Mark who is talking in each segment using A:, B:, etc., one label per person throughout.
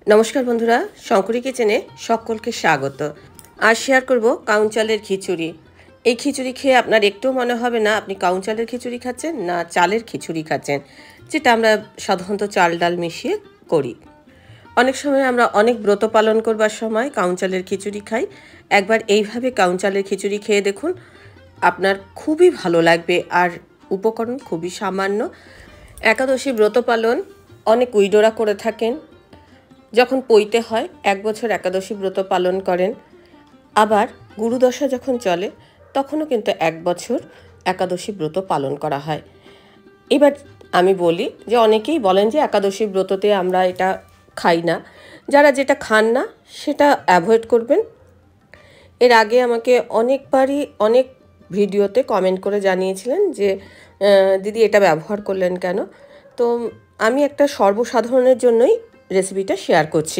A: নমস্কার বন্ধুরা, শঙ্করী কিচেনে সকলকে স্বাগত। আজ শেয়ার করব কাউন চালের খিচুড়ি। এই খিচুড়ি খেয়ে আপনার একটু মনে হবে না আপনি কাউন চালের খিচুড়ি খাচ্ছেন না চালের খিচুড়ি খাচ্ছেন, যেটা আমরা সাধারণত চাল ডাল মিশিয়ে করি। অনেক সময় আমরা অনেক ব্রত পালন করবার সময় কাউন চালের খিচুড়ি খাই। একবার এইভাবে কাউন চালের খিচুড়ি খেয়ে দেখুন, আপনার খুবই ভালো লাগবে। আর উপকরণ খুবই সামান্য। একাদশী ব্রত পালন অনেক উইডোরা করে থাকেন। যখন পৈতে হয় 1 বছর একাদশী ব্রত পালন করেন। আবার গুরুদশা যখন চলে তখনও কিন্তু 1 বছর একাদশী ব্রত পালন করা হয়। এবার আমি বলি যে অনেকেই বলেন যে একাদশী ব্রততে আমরা এটা খাই না। যারা যেটা খান না সেটা অ্যাভয়েড করবেন। এর আগে আমাকে অনেকবারই অনেক ভিডিওতে কমেন্ট করে জানিয়েছিলেন যে দিদি এটা ব্যবহার করলেন কেন। তো আমি একটা সর্বসাধারণের জন্যই রেসিপিটা শেয়ার করছি।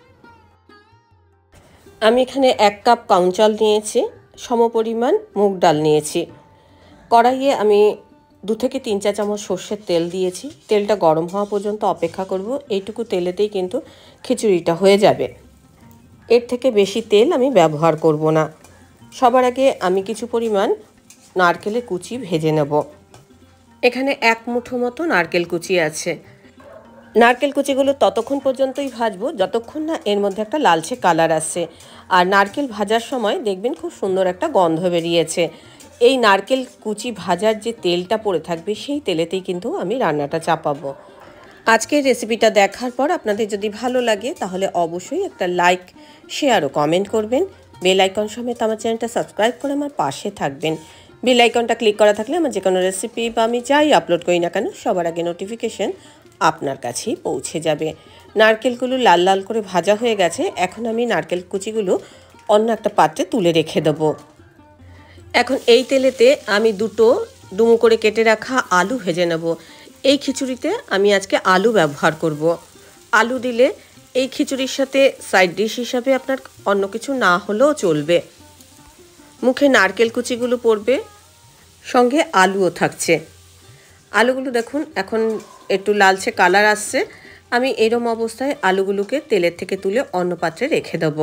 A: আমি এখানে 1 কাপ কাউন চাল নিয়েছি, সমপরিমাণ মুগ ডাল নিয়েছি। কড়াইয়ে আমি 2 থেকে 3 চা চামচ সর্ষের তেল দিয়েছি। তেলটা গরম হওয়া পর্যন্ত অপেক্ষা করব। এইটুকু তেলেতেই কিন্তু খিচুড়িটা হয়ে যাবে। এর থেকে বেশি তেল আমি ব্যবহার করব না। সবার আগে আমি কিছু পরিমাণ নারকেলের কুচি ভেজে নেব। এখানে 1 মুঠো মতো নারকেল কুচি আছে। নারকেল কুচিগুলো ততক্ষণ পর্যন্তই ভাজবো যতক্ষণ না এর মধ্যে একটা লালচে কালার আসে। আর নারকেল ভাজার সময় দেখবেন খুব সুন্দর একটা গন্ধ বেরিয়েছে। এই নারকেল কুচি ভাজার যে তেলটা পড়ে থাকবে সেই তেলেতেই কিন্তু আমি রান্নাটা চাপাবো। আজকের রেসিপিটা দেখার পর আপনাদের যদি ভালো লাগে তাহলে অবশ্যই একটা লাইক, শেয়ার ও কমেন্ট করবেন। বেল আইকন সমেত আমার চ্যানেলটা সাবস্ক্রাইব করে আমার পাশে থাকবেন। বেল আইকনটা ক্লিক করা থাকলে আমার যে কোনো রেসিপি বা আমি যাই আপলোড করি না কেন সবার আগে নোটিফিকেশন আপনার কাছেই পৌঁছে যাবে। নারকেলগুলো লাল লাল করে ভাজা হয়ে গেছে। এখন আমি নারকেল কুচিগুলো অন্য একটা পাত্রে তুলে রেখে দেব। এখন এই তেলেতে আমি 2টো ডুমো করে কেটে রাখা আলু ভেজে নেব। এই খিচুড়িতে আমি আজকে আলু ব্যবহার করব। আলু দিলে এই খিচুড়ির সাথে সাইড ডিশ হিসাবে আপনার অন্য কিছু না হলেও চলবে। মুখে নারকেল কুচিগুলো পড়বে, সঙ্গে আলুও থাকছে। আলুগুলো দেখুন এখন একটু লালচে কালার আসছে। আমি এরম অবস্থায় আলুগুলোকে তেলের থেকে তুলে অন্য পাত্রে রেখে দেব।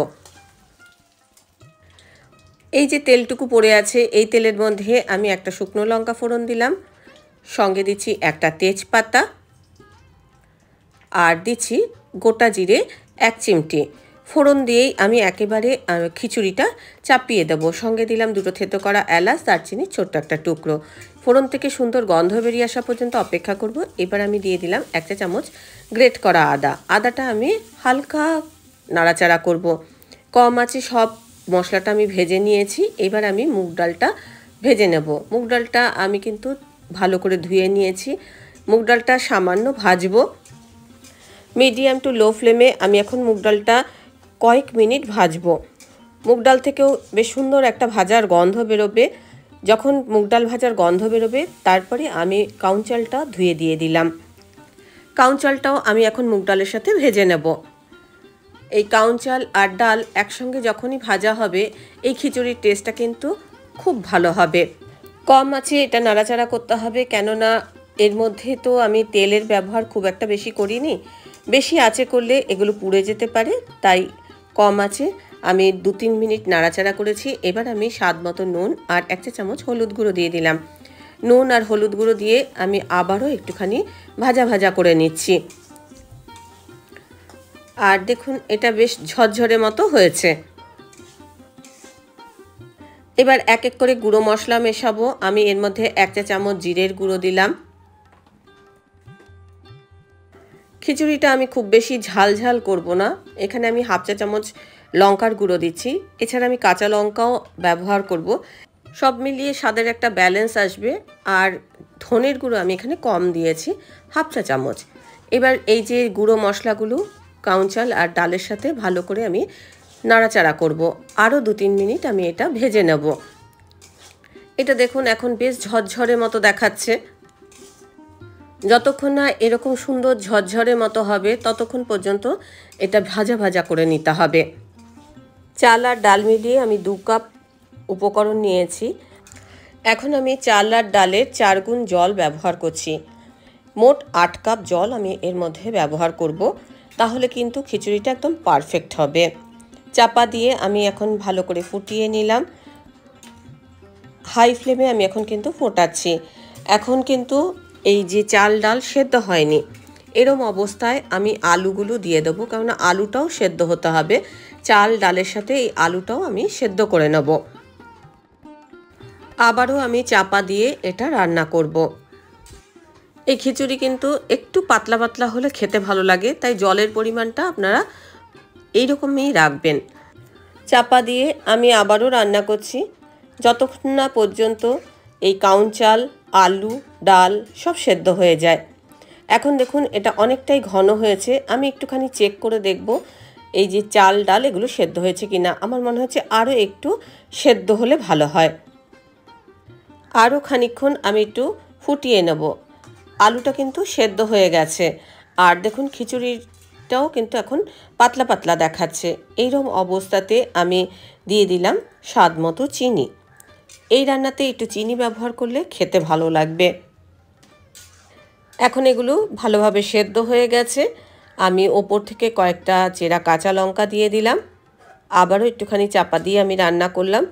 A: এই যে তেলটুকু পড়ে আছে এই তেলের মধ্যে আমি একটা শুকনো লঙ্কা ফোড়ন দিলাম, সঙ্গে দিচ্ছি একটা তেজপাতা, আর দিচ্ছি গোটা জিরে 1 চিমটি। ফোড়ন দিয়েই আমি একেবারে খিচুড়িটা চাপিয়ে দেবো। সঙ্গে দিলাম 2টো থেতো করা এলাচ, দারচিনি ছোট্ট একটা টুকরো। ফোড়ন থেকে সুন্দর গন্ধ বেরিয়ে আসা পর্যন্ত অপেক্ষা করব। এবার আমি দিয়ে দিলাম 1 চা চামচ গ্রেট করা আদা। আদাটা আমি হালকা নাড়াচাড়া করব। কম আঁচে সব মশলাটা আমি ভেজে নিয়েছি। এবার আমি মুগ ডালটা ভেজে নেব। মুগ ডালটা আমি কিন্তু ভালো করে ধুয়ে নিয়েছি। মুগ ডালটা সামান্য ভাজবো। মিডিয়াম টু লো ফ্লেমে আমি এখন মুগ ডালটা কয়েক মিনিট ভাজবো। মুগ ডাল থেকেও বেশ সুন্দর একটা ভাজার গন্ধ বেরোবে। যখন মুগ ডাল ভাজার গন্ধ বেরোবে তারপরে আমি কাউন চালটা ধুয়ে দিয়ে দিলাম। কাউন চালটাও আমি এখন মুগ ডালের সাথে ভেজে নেব। এই কাউন চাল আর ডাল একসঙ্গে যখনই ভাজা হবে এই খিচুড়ির টেস্টটা কিন্তু খুব ভালো হবে। কম আঁচে এটা নাড়াচাড়া করতে হবে, কেননা এর মধ্যে তো আমি তেলের ব্যবহার খুব একটা বেশি করিনি। বেশি আঁচে করলে এগুলো পুড়ে যেতে পারে, তাই কম আঁচে আমি 2-3 মিনিট নাড়াচাড়া করেছি। এবার আমি স্বাদ মতো নুন আর 1 চা চামচ হলুদ গুঁড়ো দিয়ে দিলাম। নুন আর হলুদ গুঁড়ো দিয়ে আমি আবারও একটুখানি ভাজা ভাজা করে নিচ্ছি। আর দেখুন এটা বেশ ঝরঝরে মতো হয়েছে। এবার এক এক করে গুঁড়ো মশলা মেশাবো। আমি এর মধ্যে 1 চা চামচ জিরের গুঁড়ো দিলাম। খিচুড়িটা আমি খুব বেশি ঝাল ঝাল করব না। এখানে আমি 1/2 চা চামচ লঙ্কার গুঁড়ো দিচ্ছি। এছাড়া আমি কাঁচা লঙ্কাও ব্যবহার করব। সব মিলিয়ে স্বাদের একটা ব্যালেন্স আসবে। আর ধনের গুঁড়ো আমি এখানে কম দিয়েছি, 1/2 চা চামচ। এবার এই যে গুঁড়ো মশলাগুলো কাউন চাল আর ডালের সাথে ভালো করে আমি নাড়াচাড়া করব। আরও 2-3 মিনিট আমি এটা ভেজে নেব। এটা দেখুন এখন বেশ ঝরঝরে মতো দেখাচ্ছে। যতক্ষণ না এরকম সুন্দর ঝরঝরে মতো হবে ততক্ষণ পর্যন্ত এটা ভাজা ভাজা করে নিতে হবে। চাল আর ডাল মিলিয়ে আমি 2 কাপ উপকরণ নিয়েছি। এখন আমি চাল আর ডালের 4 গুণ জল ব্যবহার করছি। মোট 8 কাপ জল আমি এর মধ্যে ব্যবহার করব। তাহলে কিন্তু খিচুড়িটা একদম পারফেক্ট হবে। চাপা দিয়ে আমি এখন ভালো করে ফুটিয়ে নিলাম। হাই ফ্লেমে আমি এখন কিন্তু ফোটাচ্ছি। এখন কিন্তু এই যে চাল ডাল সেদ্ধ হয়নি, এরম অবস্থায় আমি আলুগুলো দিয়ে দেবো, কারণ আলুটাও সেদ্ধ হতে হবে। চাল ডালের সাথে এই আলুটাও আমি সেদ্ধ করে নেব। আবারও আমি চাপা দিয়ে এটা রান্না করব। এই খিচুড়ি কিন্তু একটু পাতলা পাতলা হলে খেতে ভালো লাগে, তাই জলের পরিমাণটা আপনারা এইরকমই রাখবেন। চাপা দিয়ে আমি আবারও রান্না করছি যতক্ষণ না পর্যন্ত এই কাউন চাল, আলু, ডাল সব সেদ্ধ হয়ে যায়। এখন দেখুন এটা অনেকটাই ঘন হয়েছে। আমি একটুখানি চেক করে দেখব এই যে চাল ডাল এগুলো সেদ্ধ হয়েছে কি না। আমার মনে হচ্ছে আরও একটু সেদ্ধ হলে ভালো হয়। আরও খানিকক্ষণ আমি একটু ফুটিয়ে নেব। আলুটা কিন্তু সেদ্ধ হয়ে গেছে, আর দেখুন খিচুড়িটাও কিন্তু এখন পাতলা পাতলা দেখাচ্ছে। এইরকম অবস্থাতে আমি দিয়ে দিলাম স্বাদ মতো চিনি। এই রান্নাতে একটু চিনি ব্যবহার করলে খেতে ভালো লাগবে। এখন এগুলো ভালোভাবে সেদ্ধ হয়ে গেছে। আমি ওপর থেকে কয়েকটা চেরা কাঁচা লঙ্কা দিয়ে দিলাম। আবারও একটুখানি চাপা দিয়ে আমি রান্না করলাম।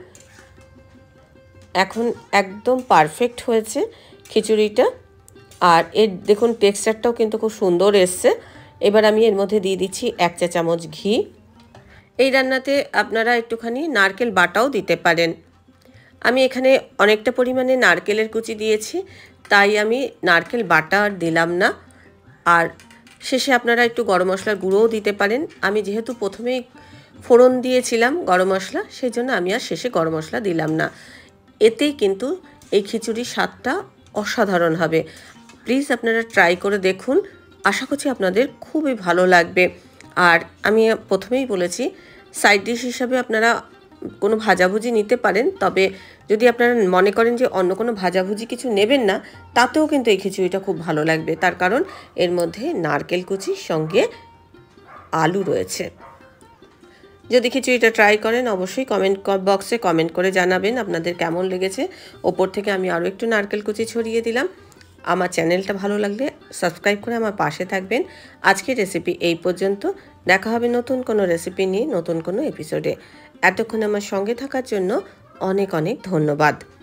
A: এখন একদম পারফেক্ট হয়েছে খিচুড়িটা, আর এর দেখুন টেক্সচারটাও কিন্তু খুব সুন্দর এসছে। এবার আমি এর মধ্যে দিয়ে দিচ্ছি 1 চা চামচ ঘি। এই রান্নাতে আপনারা একটুখানি নারকেল বাটাও দিতে পারেন। আমি এখানে অনেকটা পরিমাণে নারকেলের কুচি দিয়েছি, তাই আমি নারকেল বাটা আর দিলাম না। আর শেষে আপনারা একটু গরম মশলার গুঁড়োও দিতে পারেন। আমি যেহেতু প্রথমেই ফোড়ন দিয়েছিলাম গরম মশলা, সেই জন্য আমি আর শেষে গরম মশলা দিলাম না। এতেই কিন্তু এই খিচুড়ির স্বাদটা অসাধারণ হবে। প্লিজ আপনারা ট্রাই করে দেখুন, আশা করছি আপনাদের খুবই ভালো লাগবে। আর আমি প্রথমেই বলেছি সাইড ডিশ হিসাবে আপনারা কোনো ভাজাভুজি নিতে পারেন, তবে যদি আপনারা মনে করেন যে অন্য কোনো ভাজাভুজি কিছু নেবেন না, তাতেও কিন্তু এই খিচুড়িটা খুব ভালো লাগবে। তার কারণ এর মধ্যে নারকেল কুচির সঙ্গে আলু রয়েছে। যদি খিচুড়িটা ট্রাই করেন অবশ্যই কমেন্ট বক্সে কমেন্ট করে জানাবেন আপনাদের কেমন লেগেছে। ওপর থেকে আমি আরও একটু নারকেল কুচি ছড়িয়ে দিলাম। আমার চ্যানেলটা ভালো লাগলে সাবস্ক্রাইব করে আমার পাশে থাকবেন। আজকের রেসিপি এই পর্যন্ত। দেখা হবে নতুন কোনো রেসিপি নিয়ে নতুন কোনো এপিসোডে। এতক্ষণ আমার সঙ্গে থাকার জন্য অনেক অনেক ধন্যবাদ।